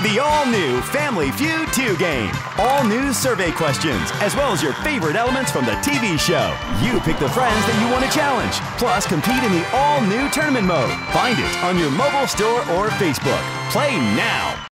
The all-new Family Feud 2 game. All new survey questions, as well as your favorite elements from the TV show. You pick the friends that you want to challenge, plus compete in the all-new tournament mode. Find it on your mobile store or Facebook. Play now.